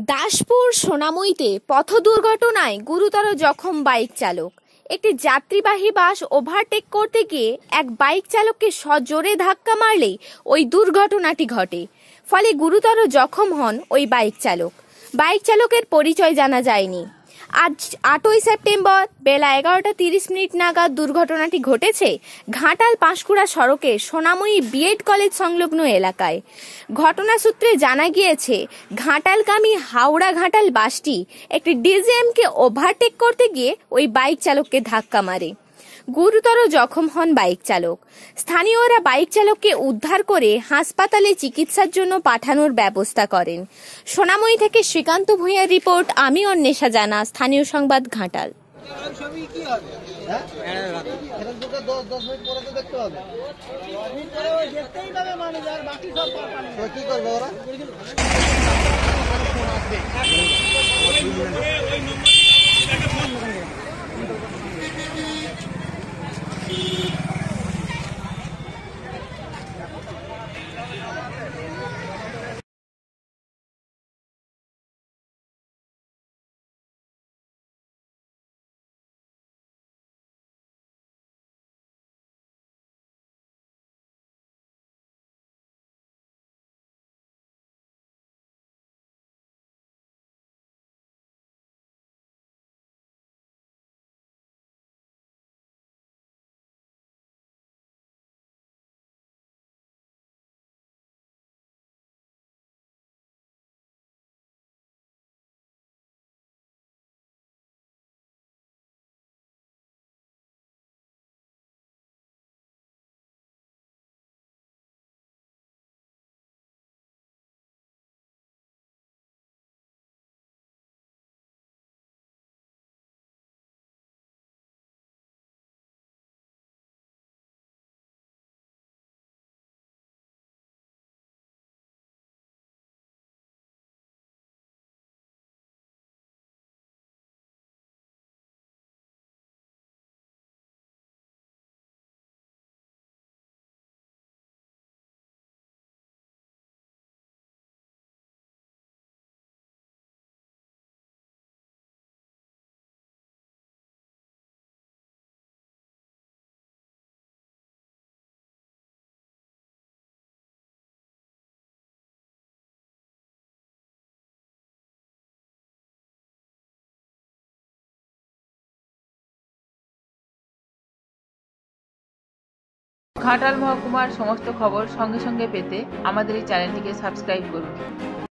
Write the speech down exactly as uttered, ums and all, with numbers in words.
দাসপুর সোনামুইতে পথ দুর্ঘটনায় গুরুতর জখম বাইক চালক। একটি যাত্রীবাহী বাস ওভারটেক করতে গিয়ে এক বাইক চালককে সজোরে ধাক্কা মারলেই ওই দুর্ঘটনাটি ঘটে। ফলে গুরুতর জখম হন ওই বাইক চালক। বাইক চালকের পরিচয় জানা যায়নি। আজ আটই সেপ্টেম্বর বেলা এগারোটা তিরিশ মিনিট নাগাদ দুর্ঘটনাটি ঘটেছে ঘাটাল পাঁশকুড়া সড়কে সোনামুই বিএড কলেজ সংলগ্ন এলাকায়। ঘটনা সূত্রে জানা গিয়েছে, ঘাটালগামী হাওড়া ঘাটাল বাসটি একটি ডিজিএমকে ওভারটেক করতে গিয়ে ওই বাইক চালককে ধাক্কা মারে। গুরুতর জখম হন বাইক চালক। স্থানীয়রা বাইক চালককে উদ্ধার করে হাসপাতালে চিকিৎসার জন্য পাঠানোর ব্যবস্থা করেন। সোনামুই থেকে শ্রীকান্ত ভূঁইয়ার রিপোর্ট, আমি অন্বেষা জানা, স্থানীয় সংবাদ ঘাটাল। ঘাটাল মহকুমার সমস্ত খবর সঙ্গে সঙ্গে পেতে আমাদের এই চ্যানেলটিকে সাবস্ক্রাইব করুন।